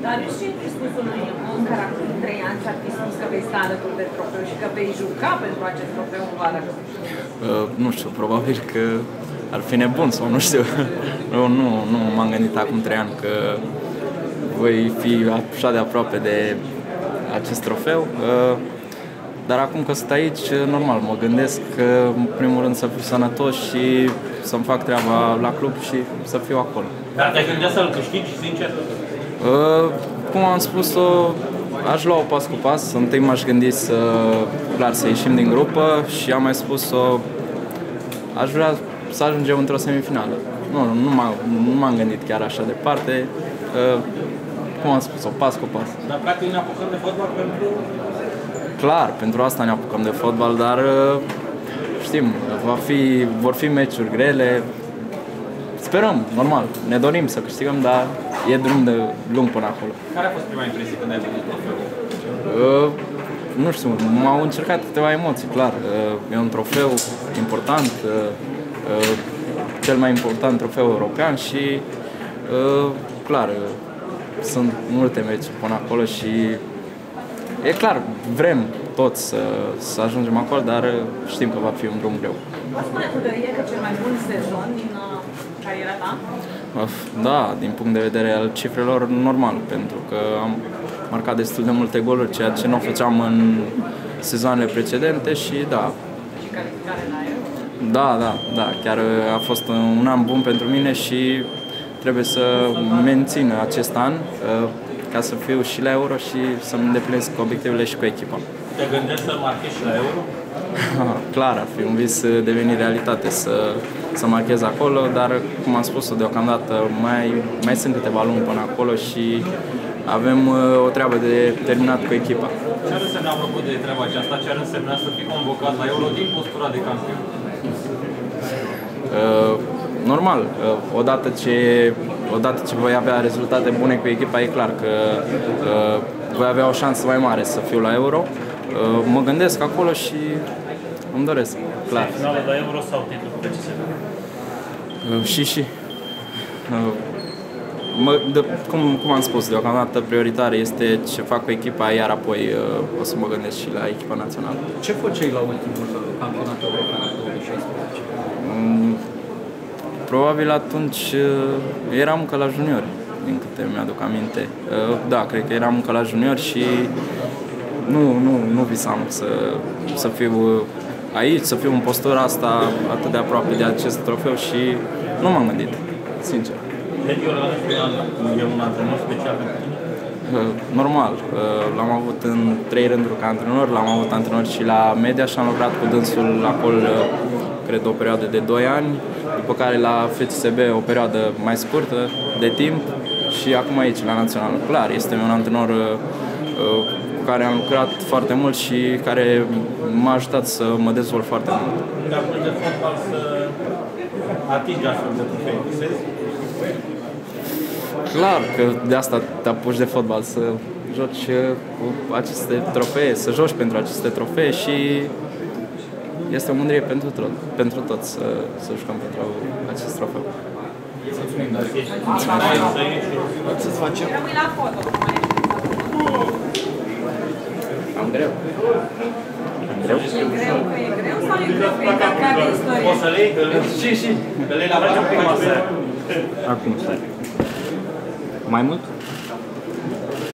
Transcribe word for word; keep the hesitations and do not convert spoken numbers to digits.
Darius, ce ai spus unui om care acum trei ani ți-ar fi spus că vei sta alături de trofeu și că vei juca pentru acest trofeu în vară? Uh, nu știu, probabil că ar fi nebun sau nu știu. Eu nu, nu m-am gândit acum trei ani că voi fi așa de aproape de acest trofeu. Uh, Dar acum că sunt aici, normal, mă gândesc că, în primul rând, să fiu sănătos și să-mi fac treaba la club și să fiu acolo. Dar te-ai gândit să-l câștigi, sincer? Uh, cum am spus-o, aș lua-o pas cu pas. Întâi m-aș gândi să, clar, să ieșim din grupă și am mai spus-o, aș vrea să ajungem într-o semifinală. Nu, nu, m-am, nu m-am gândit chiar așa departe. Uh, cum am spus-o, pas cu pas. Dar, practic, ne apucăm de fotbal pentru... Clar, pentru asta ne apucăm de fotbal, dar știm, va fi, vor fi meciuri grele. Sperăm, normal, ne dorim să câștigăm, dar e drum de lung până acolo. Care a fost prima impresie când ai văzut trofeul? Uh, nu știu, m-au încercat câteva emoții, clar. Uh, e un trofeu important, uh, uh, cel mai important trofeu european și, uh, clar, uh, sunt multe meciuri până acolo și e clar, vrem toți să, să ajungem acolo, dar știm că va fi un drum greu. Poți spune cu tărie că cel mai bun sezon din uh, cariera ta? Da, din punct de vedere al cifrelor, normal, pentru că am marcat destul de multe goluri, ceea ce nu o făceam în sezoanele precedente și da. Și calificare la Euro? Da, da, da, chiar a fost un an bun pentru mine și trebuie să mențin acest an ca să fiu și la Euro și să-mi îndeplinesc obiectivele și cu echipa. Te gândești să marchezi și la Euro? Clar, ar fi un vis deveni realitate să, să marchez acolo, dar, cum am spus-o, deocamdată mai, mai sunt câteva luni până acolo și avem uh, o treabă de terminat cu echipa. Ce ar însemna, apropo de treaba aceasta, ce ar însemna să fii convocat la Euro din postura de campion? Uh, normal, uh, odată ce Odată ce voi avea rezultate bune cu echipa, e clar că uh, voi avea o șansă mai mare să fiu la Euro. Uh, mă gândesc acolo și îmi doresc, clar. Finală la Euro sau titlul P C S B? Uh, și și. Uh, mă, de, cum, cum am spus, deocamdată prioritară este ce fac cu echipa, iar apoi uh, o să mă gândesc și la echipa națională. Ce făceai la ultimul campionat european două mii șaisprezece? Um, Probabil atunci uh, eram încă la juniori, din câte mi-aduc aminte. Uh, da, cred că eram încă la juniori și nu, nu, nu visam să, să fiu aici, să fiu în postura asta atât de aproape de acest trofeu și nu m-am gândit, sincer. Mediul ăla de final e un antrenor special pentru tine? Uh, normal, uh, l-am avut în trei rânduri ca antrenor, l-am avut antrenor și la Media și am lucrat cu dânsul acolo, uh, cred, o perioadă de doi ani, după care la F C S B o perioadă mai scurtă de timp și acum aici, la Național. Clar, este un antrenor uh, cu care am lucrat foarte mult și care m-a ajutat să mă dezvolt foarte mult. Te apuci de fotbal să atingi astfel de trofei, visezi? Clar că de asta te apuci de fotbal, să joci cu aceste trofee, să joci pentru aceste trofee și este o mândrie pentru, tot, pentru toți să, să jucăm pentru acest trofeu. Mulțumim, Darius. Să-ți facem. Rămâi la foto. Am greu. Greu? E greu că e greu sau e greu că e ca de istorie? Poți să le iei? Și, și. Că le la facem prima seară. Acum, stai. Mai mult?